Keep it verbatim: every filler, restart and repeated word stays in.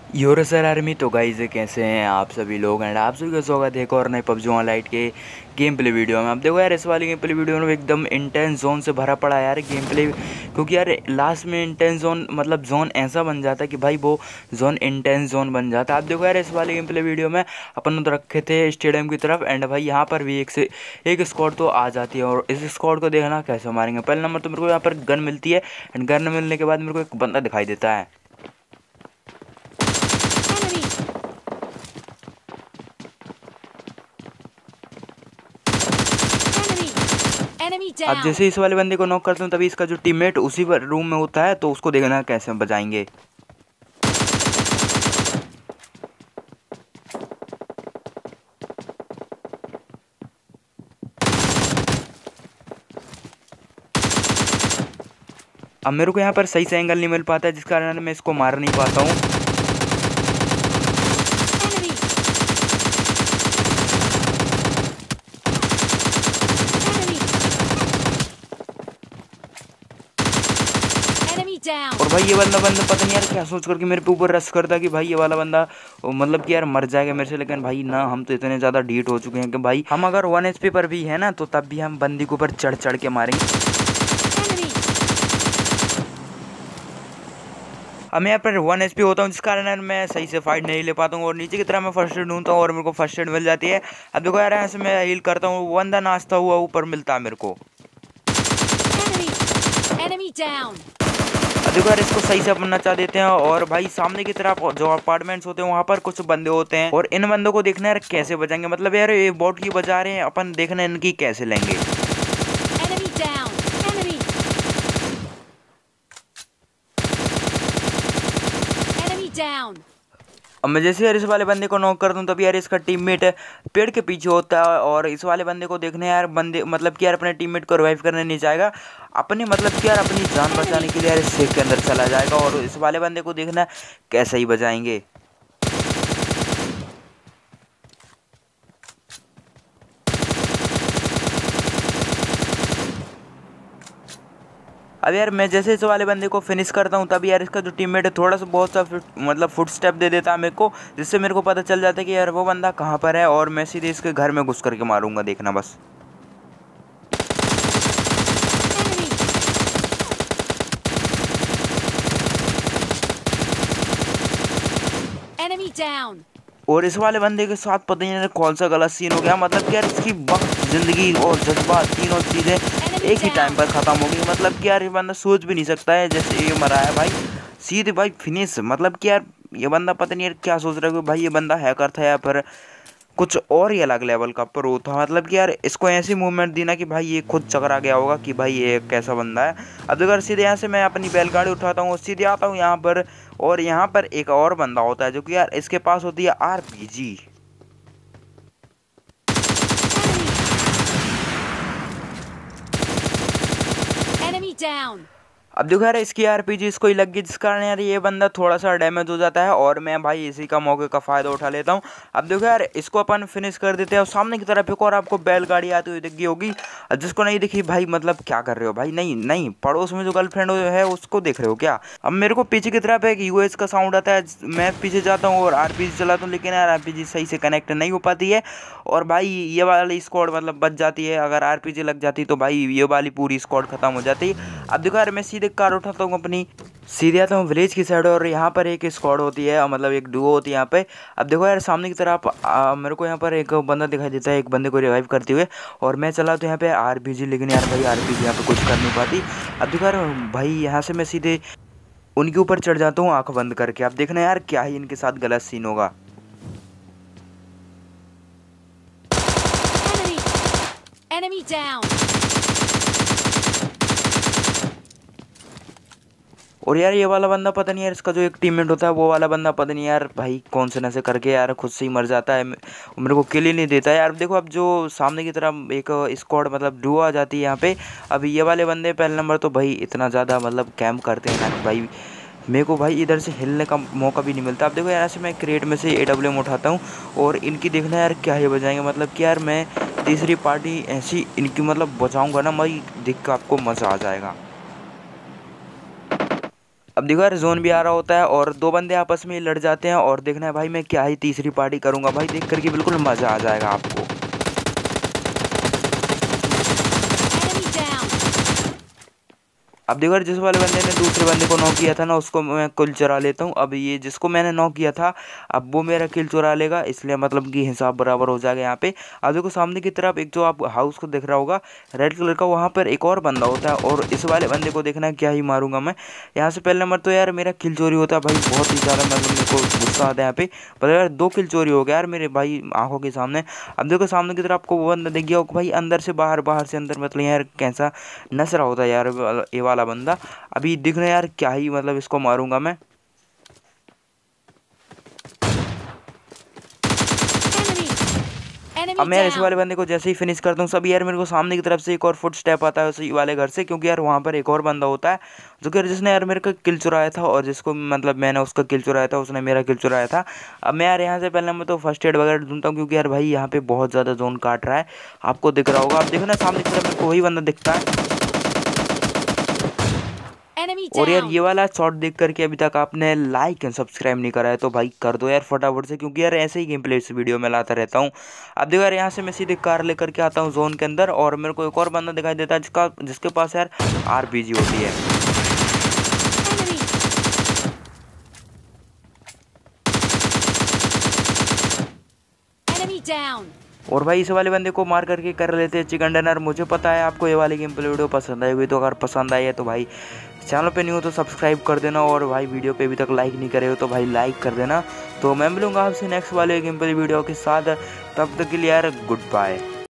यूरोसर army. तो guys कैसे हैं आप सभी लोग एंड आप सभी का स्वागत है एक और नए पबजी ऑनलाइन के गेम प्ले वीडियो में। आप देखो यार इस वाली गेम प्ले वीडियो में एकदम इंटेंस जोन से भरा पड़ा है यार गेम प्ले, क्योंकि यार लास्ट में इंटेंस जोन मतलब जोन ऐसा बन जाता है कि भाई वो जोन इंटेंस जोन बन जाता है। आप देखो यार इस वाली गेम प्ले वीडियो में अपन उधर रखे थे स्टेडियम की तरफ एंड भाई यहाँ पर भी एक से एक स्क्वाड तो आ जाती है और इस स्क्वाड को देखना कैसे मारेंगे। पहले नंबर तो मेरे को यहाँ पर गन मिलती है एंड गन मिलने के बाद मेरे को एक बंदा दिखाई देता है। अब जैसे इस वाले बंदे को नॉक करते हूँ तभी इसका जो टीममेट उसी रूम में होता है, तो उसको देखना कैसे हम बचाएंगे। अब मेरे को यहाँ पर सही से एंगल नहीं मिल पाता है जिस कारण मैं इसको मार नहीं पाता हूँ। और भाई ये बंदा बंदा पता नहीं यार क्या सोच करके मेरे पे ऊपर रश करता कि भाई ये वाला बंदा मतलब कि यार मर जाएगा मेरे से, लेकिन भाई ना, हम तो इतने ज़्यादा डीट हो चुके हैं कि भाई हम अगर वन एच पी पर भी है ना तो तब भी हम बंदी के ऊपर चढ़ चढ़ के मारेंगे। अब मैं यहाँ पर वन एच पी होता हूँ जिस कारण मैं सही से फाइट नहीं ले पाता हूँ और नीचे की तरह मैं फर्स्ट एड ढूंढता हूँ और मेरे को फर्स्ट एड मिल जाती है। अब देखो यार ऐसे मैं हील करता हूँ, बंदा नाचता हुआ ऊपर मिलता है मेरे को। अब देखो यार इसको सही से अपन नचा देते हैं और भाई सामने की तरफ जो अपार्टमेंट्स होते हैं वहाँ पर कुछ बंदे होते हैं और इन बंदों को देखना यार कैसे बचाएंगे। मतलब यार ये बोट की बजा रहे हैं, अपन देखना इनकी कैसे लेंगे। अब मैं जैसे यार इस वाले बंदे को नॉक कर दूं तभी यार इसका टीममेट पेड़ के पीछे होता है और इस वाले बंदे को देखने यार बंदे मतलब कि यार अपने टीममेट को रिवाइव करने नहीं जाएगा, अपने मतलब कि यार अपनी जान बचाने के लिए यार इस सेफ के अंदर चला जाएगा और इस वाले बंदे को देखना कैसे ही बचाएंगे। अब यार मैं जैसे इस वाले बंदे को फिनिश करता हूँ तभी यार इसका जो टीममेट है थोड़ा सा बहुत सा मतलब फुट स्टेप दे देता है मेरे को, जिससे मेरे को पता चल जाता है कि यार वो बंदा कहाँ पर है और मैं सीधे इसके घर में घुस करके मारूंगा, देखना बस। और इस वाले बंदे के साथ पता नहीं कौन सा गलत सीन हो गया, मतलब कि यार इसकी वक्त जिंदगी और जज्बात तीनों चीजें एक ही टाइम पर खत्म हो गई। मतलब कि यार ये बंदा सोच भी नहीं सकता है जैसे ये मरा है भाई, सीधे भाई फिनिश। मतलब कि यार ये बंदा पता नहीं यार क्या सोच रहा है कि भाई ये बंदा हैकर था या फिर कुछ और ही अलग लेवल का प्रो था। मतलब कि यार इसको ऐसी मूवमेंट दी ना कि भाई ये खुद चकरा गया होगा कि भाई ये कैसा बंदा है। अब अगर सीधे यहाँ से मैं अपनी बैलगाड़ी उठाता हूँ सीधे आता हूँ यहाँ पर और यहाँ पर एक और बंदा होता है जो कि यार इसके पास होती है आरपीजी। अब देखो यार इसकी आरपीजी इसको ही लग गई जिस कारण यार ये बंदा थोड़ा सा डैमेज हो जाता है और मैं भाई इसी का मौके का फ़ायदा उठा लेता हूँ। अब देखो यार इसको अपन फिनिश कर देते हैं और सामने की तरफ एक और आपको बैलगाड़ी आती हुई दिख गई होगी, जिसको नहीं दिखी भाई मतलब क्या कर रहे हो भाई, नहीं नहीं पड़ोस में जो गर्लफ्रेंड है उसको देख रहे हो क्या। अब मेरे को पीछे की तरफ एक यूएस का साउंड आता है, मैं पीछे जाता हूँ और आरपीजी चलाता हूँ, लेकिन यार आरपीजी सही से कनेक्ट नहीं हो पाती है और भाई ये वाली स्क्वाड मतलब बच जाती है। अगर आरपीजी लग जाती तो भाई ये वाली पूरी स्क्वाड खत्म हो जाती। अब देखो यार मैं सीधे कार उठाता हूँ अपनी, सीधे आता हूँ विलेज की साइड और यहाँ पर एक स्क्वाड होती है मतलब एक डुओ होती है यहाँ पे। अब देखो यार सामने की तरफ आ, मेरे को यहाँ पर एक बंदा दिखाई देता है एक बंदे को रिवाइव करते हुए और मैं चला तो यहाँ पे आरपीजी, लेकिन यार भाई आरपीजी यहाँ पे कुछ कर नहीं पाती। अब देखो यार भाई यहाँ से मैं सीधे उनके ऊपर चढ़ जाता हूँ आँख बंद करके। अब देखना यार क्या ही इनके साथ गलत सीन होगा। Enemy down. और यार ये वाला बंदा पता नहीं यार इसका जो एक टीममेट होता है वो वाला बंदा पता नहीं यार भाई कौन से नशे करके यार खुद से ही मर जाता है, मेरे को किल ही नहीं देता है यार। देखो अब जो सामने की तरफ एक स्क्वाड मतलब डुओ आ जाती है यहाँ पे। अब ये वाले बंदे पहले नंबर तो भाई इतना ज़्यादा मतलब कैंप करते हैं ना कि भाई मेरे को भाई इधर से हिलने का मौका भी नहीं मिलता। अब देखो यार ऐसे मैं क्रेट में से ए डब्ल्यू एम उठाता हूँ और इनकी देखना यार क्या ही बजाएंगे। मतलब कि यार मैं तीसरी पार्टी ऐसी इनकी मतलब बचाऊँगा ना, मैं देख कर आपको मज़ा आ जाएगा। अब देखो यार जोन भी आ रहा होता है और दो बंदे आपस में लड़ जाते हैं और देखना है भाई मैं क्या ही तीसरी पार्टी करूंगा भाई, देख करके बिल्कुल मजा आ जाएगा आपको। अब देखो यार जिस वाले बंदे ने दूसरे बंदे को नॉक किया था ना उसको मैं किल चुरा लेता हूँ। अब ये जिसको मैंने नॉक किया था अब वो मेरा किल चुरा लेगा, इसलिए मतलब कि हिसाब बराबर हो जाएगा यहाँ पे। अब देखो सामने की तरफ एक जो आप हाउस को दिख रहा होगा रेड कलर का, वहाँ पर एक और बंदा होता है और इस वाले बंदे को देखना क्या ही मारूंगा मैं। यहाँ से पहले नंबर तो यार मेरा किल चोरी होता है भाई, बहुत ही ज़्यादा मतलब मेरे को गुस्सा आता है यहाँ पे। पर यार दो किल चोरी हो गया यार मेरे भाई आंखों के सामने। अब देखो सामने की तरफ आपको वो बंदा दिख गया होगा भाई, अंदर से बाहर बाहर से अंदर, मतलब यार कैसा नस रहा होता है यार ये वाला बंदा। अभी दिख रहा है यार क्या ही मतलब इसको मारूंगा मैं। अब मैं यार इस वाले बंदे को जैसे ही फिनिश करता हूँ सभी यार मेरे को सामने की तरफ से एक और फुट स्टेप आता है उसी वाले घर से, क्योंकि यार वहाँ पर एक और बंदा होता है जो कि जिसने यार मेरे को किल चुराया था और जिसको मतलब मैंने उसका किल चुराया था उसने मेरा किल चुराया था। अब मैं यार यहाँ से पहले मैं तो फर्स्ट एड वगैरह ढूंढता हूँ, क्योंकि यार भाई यहाँ पे बहुत ज़्यादा जोन काट रहा है, आपको दिख रहा होगा। अब देखो ना सामने की तरफ मेरे को वही बंदा दिखता है। और यार ये वाला शॉट देख करके अभी तक आपने लाइक एंड सब्सक्राइब नहीं करा है तो भाई कर दो यार फटाफट से, क्योंकि यार ऐसे ही गेम प्ले इस वीडियो में लाता रहता हूँ। अब देखो यार यहाँ से मैं सीधे कार लेकर के आता हूँ जोन के अंदर और मेरे को एक और बंदा दिखाई देता है जिसका जिसके पास यार आरपीजी होती है। और भाई इस वाले बंदे को मार करके कर लेते हैं चिकन डिनर। मुझे पता है आपको ये वाली गेम प्ले वीडियो पसंद आई हुई, तो अगर पसंद आई है तो भाई चैनल पे नहीं हो तो सब्सक्राइब कर देना, और भाई वीडियो पे अभी तक लाइक नहीं करे हो तो भाई लाइक कर देना। तो मैं मिलूंगा आपसे नेक्स्ट वाले गेम प्ले वीडियो के साथ, तब तक के लिए यार गुड बाय।